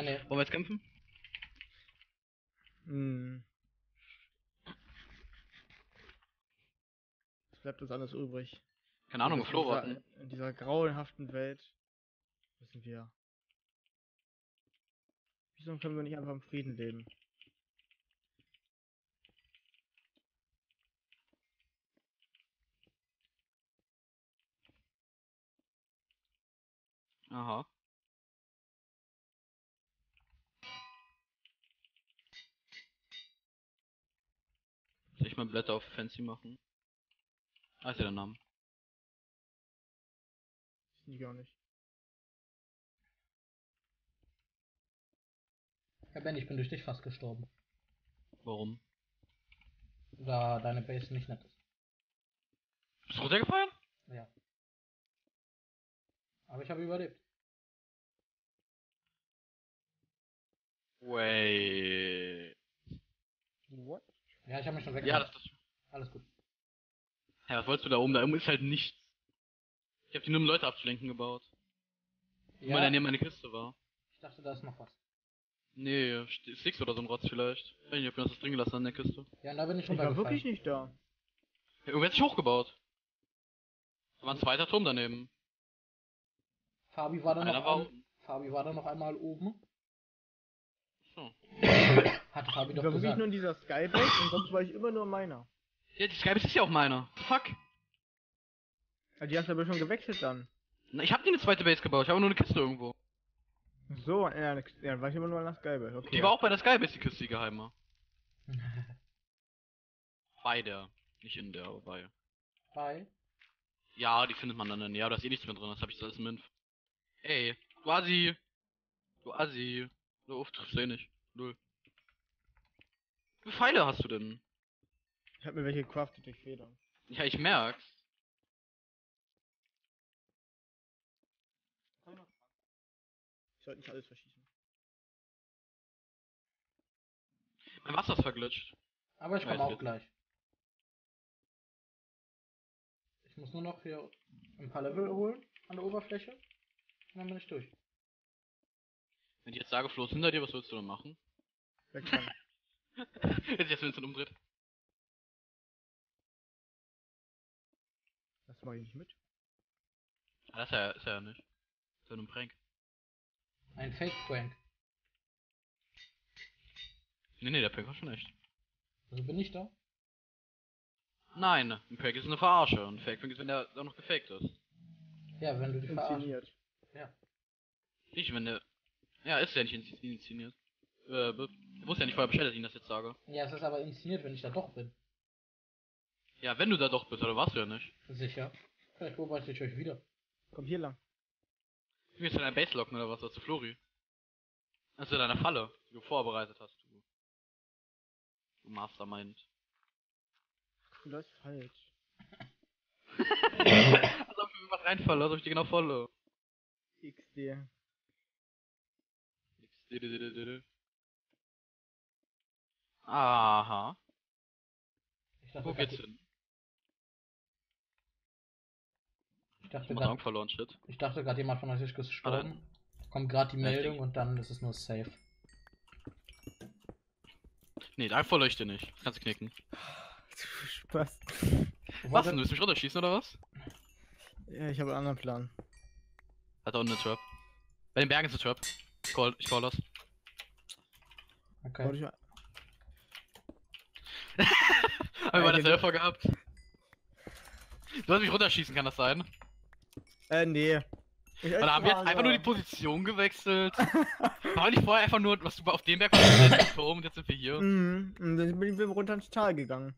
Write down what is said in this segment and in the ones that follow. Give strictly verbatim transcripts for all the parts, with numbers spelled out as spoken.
nee. Wollen wir jetzt kämpfen? Hm. Es bleibt uns alles übrig. Keine Ahnung, in Flo dieser, warten. in dieser grauenhaften Welt müssen wir. Wieso können wir nicht einfach im Frieden leben? Aha. Soll ich mal Blätter auf Fancy machen? Ah, ist ja der Name. Wissen die gar nicht. Ja, Ben, ich bin durch dich fast gestorben. Warum? Da deine Base nicht nett ist. Bist du runtergefallen? Ja. Aber ich habe überlebt. Wait. What? Ja, ich habe mich schon weg. Ja, das ist. Alles gut. Ja, was wolltest du da oben? Da oben ist halt nichts. Ich hab die nur um Leute abzulenken gebaut. Ja, Weil da neben meine Kiste war. ich dachte, da ist noch was. Nee, Six oder so ein Rotz vielleicht. Ich weiß nicht, ob wir das drin gelassen haben in der Kiste. Ja, und da bin ich Ich war runtergefallen. wirklich nicht da. Ja, irgendwer hat sich hochgebaut. Da war ein zweiter Turm daneben. Fabi war da Einer noch war ein, unten. Fabi war da noch einmal oben. So. Hatte Fabi Ich doch war wirklich gesagt. nur in dieser Skybase und sonst war ich immer nur in meiner. Ja, die Skybase ist ja auch meiner. Fuck. Ja, die hast du aber schon gewechselt dann. Na, ich hab nie eine zweite Base gebaut, ich habe nur eine Kiste irgendwo. So, ja, ja, dann war ich immer nur in der Skybase. Okay. Die war auch bei der Skybase, die Kiste, die geheime. Bei der. Nicht in der, aber bei. Bei. Ja, die findet man dann in der. Ja, da ist eh nichts mehr drin, das habe ich alles im Inf. Ey, du Assi. Du Assi. So oft triffst du eh nicht. Null. Wie viele Pfeile hast du denn? Ich hab mir welche gecraftet durch Federn. Ja, ich merk's. Ich sollte nicht alles verschießen. Mein Wasser ist verglitscht. Aber ich komme Weiß auch nicht. gleich. Ich muss nur noch hier ein paar Level holen an der Oberfläche. Und dann bin ich durch. Wenn ich jetzt sage, Flo ist hinter dir, was willst du denn machen? Wegrennen. Jetzt jetzt Vincent umdreht. Das mache ich nicht mit. Ah, das ist ja, ist ja nicht. Das ist ja nur ein Prank. Ein Fake-Prank. Nee, nee, der Prank war schon echt. Also bin ich da? Nein, ein Prank ist eine Verarsche. Ein Fake-Prank ist, wenn der auch noch gefaked ist. Ja, wenn du die verarschst. Inszeniert. Ja. Nicht, wenn der... Ja, ist ja nicht insz- inszeniert. Äh, be- ich wusste ja nicht vorher Bescheid, dass ich Ihnen das jetzt sage. Ja, es ist aber inszeniert, wenn ich da doch bin. Ja, wenn du da doch bist, oder warst du ja nicht. Sicher. Vielleicht beobachte ich euch wieder. Komm hier lang. Du willst in deiner Base locken, oder was? Das ist Flori. Das ist in deiner Falle, die du vorbereitet hast, du. Du Mastermind. Du läufst falsch. Als ob mir was reinfalle, als ob ich dir genau volle. X D. Aha. Ich dachte Wo grad, geht's hin? ich Ich dachte hab grad, Augen verloren, shit. ich dachte gerade jemand von euch ist gestorben. Kommt gerade die Ja, ich Meldung denk- und dann ist es nur safe. Nee, da verleuchte nicht. Das kannst du knicken. Spaß. Was denn? Du willst mich runterschießen, oder was? Ja, ich habe einen anderen Plan. Hat da unten eine Trap. Bei den Bergen ist eine Trap. Ich call, ich call das. Bau Okay. dich mal- Haben wir Ja, mal das den- selber gehabt? Du sollst mich runterschießen, kann das sein? Äh, nee. Ich Oder haben wir jetzt einfach nur die Position gewechselt? War nicht vorher einfach nur, was du auf dem Berg warst, und jetzt sind wir hier. Mhm. Und dann bin ich runter ins Tal gegangen.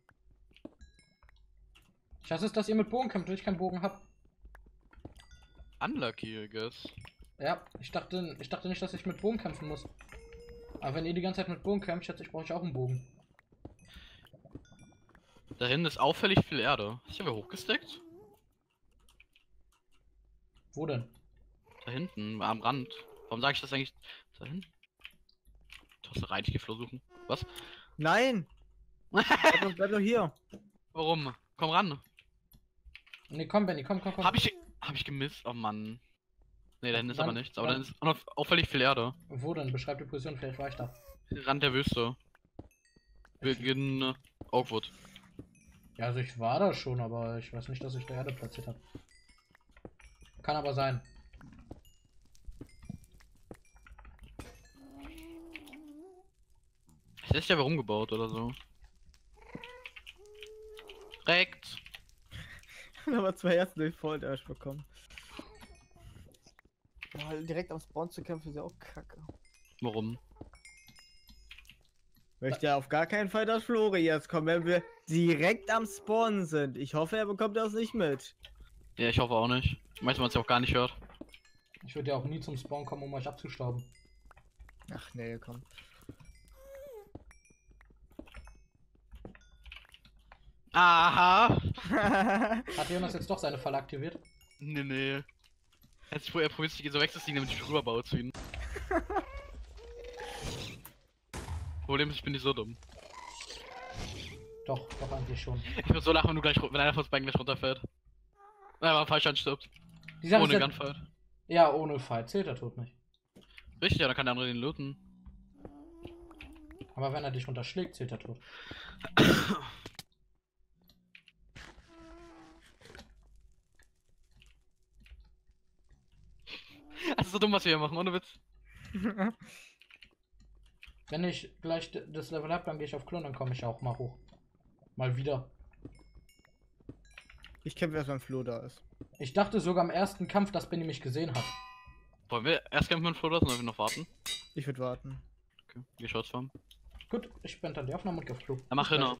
Ich hasse es, dass ihr mit Bogen kämpft und ich keinen Bogen hab. Unlucky, I guess. Ja, ich dachte, ich dachte nicht, dass ich mit Bogen kämpfen muss. Aber wenn ihr die ganze Zeit mit Bogen kämpft, schätze ich, brauche ich auch einen Bogen. Da hinten ist auffällig viel Erde. Ist hier wer hochgesteckt? Wo denn? Da hinten, am Rand. Warum sage ich das eigentlich? Da hinten? Tosse rein, ich geh Flo suchen. Was? Nein! Bleib doch, bleib doch hier. Warum? Komm ran. Nee, komm, Benny, komm, komm, komm. Hab ich. Hab ich gemisst? Oh Mann. Ne, da hinten ist Wann- aber nichts. Aber wann- dann ist auch noch auffällig viel Erde. Wo denn? Beschreib die Position, vielleicht war ich da. Rand der Wüste. Beginn äh, Oakwood. Ja, also ich war da schon, aber ich weiß nicht, dass ich da Erde platziert habe. Kann aber sein. Ist echt aber rumgebaut oder so. Direkt. Aber zwei Herzen durch Volldash bekommen. Ja, direkt am Spawn zu kämpfen ist ja auch kacke. Warum? Möchte ja auf gar keinen Fall, dass Flori jetzt kommt, wenn wir direkt am Spawn sind. Ich hoffe, er bekommt das nicht mit. Ja, ich hoffe auch nicht. Meistens man es ja auch gar nicht hört. Ich würde ja auch nie zum Spawn kommen, um euch abzustauben. Ach nee, komm. Aha! Hat Jonas jetzt doch seine Falle aktiviert? Nee, nee. Jetzt er probiert sich so wegzuziehen, damit ich rüberbaue zu ihnen. Problem ist, ich bin nicht so dumm. Doch, doch eigentlich schon. Ich muss so lachen, wenn du gleich, wenn einer von uns beiden gleich runterfällt. Wenn er am Fallstand stirbt. Die Sache Ohne ist ja- Gunfight. Ja, ohne Fight zählt er tot nicht. Richtig, ja, dann kann der andere den looten. Aber wenn er dich runterschlägt, zählt er tot. Das ist so dumm, was wir hier machen, ohne Witz. Wenn ich gleich d- das Level hab, dann gehe ich auf Klon, dann komme ich auch mal hoch. Mal wieder. Ich kämpfe erst, wenn Flo da ist. Ich dachte sogar im ersten Kampf, dass Benny mich gesehen hat. Wollen wir erst kämpfen mit Flo lassen, oder wir noch warten? Ich würde warten. Okay, wir schaut's farmen. Gut, ich beende dann die Aufnahme und gehe auf Klo. Dann mach Bis hin. gleich.